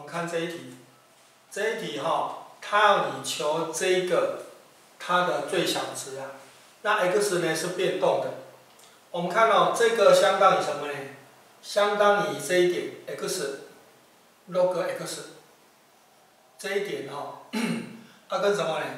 看这一题，这一题它要你求这个它的最小值啊。那 x 呢是变动的。我们看这个相当于什么呢？相当于这一点 x log x 这一点跟什么呢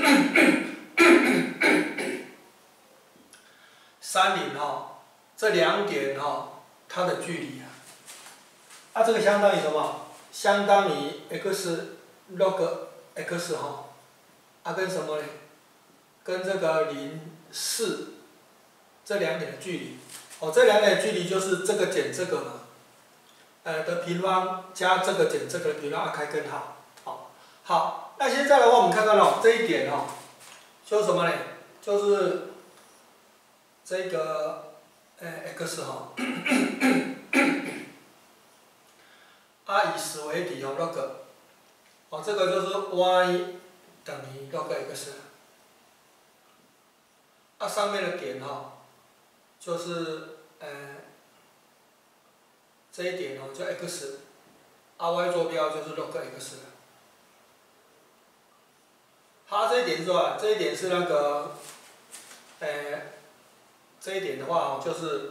？30这两点它的距离啊。这个相当于什么？相当于 x log x 跟什么呢？跟这个0,4这两点的距离。这两点的距离就是这个减这个嘛，的平方加这个减这个的平方开根号。好，那现在的话，我们看到这一点就是什么呢？就是这个x以10为底log， 这个就是 y 等于 log x。上面的点就是这一点叫 x， y 坐标就是 log x 了。好，这一点是吧？这一点是那个，这一点的话就是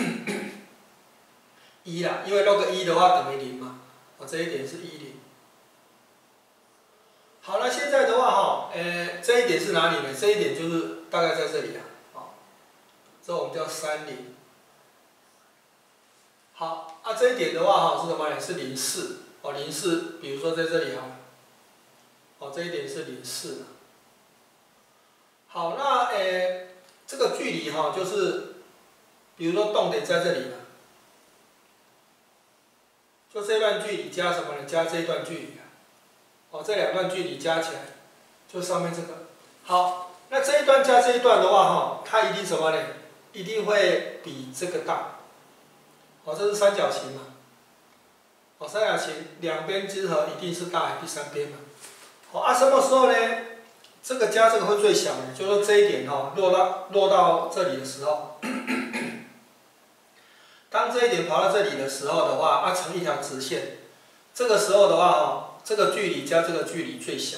1啦，因为 log 1的话等于0嘛，这一点是10。好，那现在的话这一点是哪里呢？这一点就是大概在这里这我们叫30。好，这一点的话是什么呢？是0,4。0,4，比如说在这里这一点是0,4。好，那这个距离就是，比如说动点在这里嘛，就这段距离加什么呢？加这一段距离这两段距离加起来，就上面这个。好，那这一段加这一段的话它一定什么呢？一定会比这个大。这是三角形嘛。三角形两边之和一定是大于第三边嘛。什么时候呢？这个加这个会最小呢？就是说这一点落到这里的时候，当这一点跑到这里的时候的话，成一条直线，这个时候的话这个距离加这个距离最小。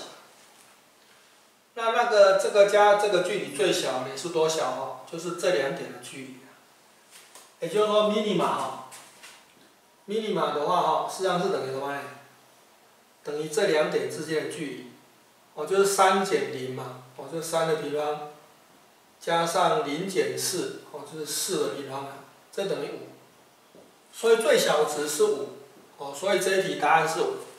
那个这个加这个距离最小呢是多小就是这两点的距离。也就是说 minima 的话实际上是等于什么呢？等于这两点之间的距离。就是3减0嘛，就是3的平方，加上0减4，就是4的平方，这等于5。所以最小值是5，所以这一题答案是5。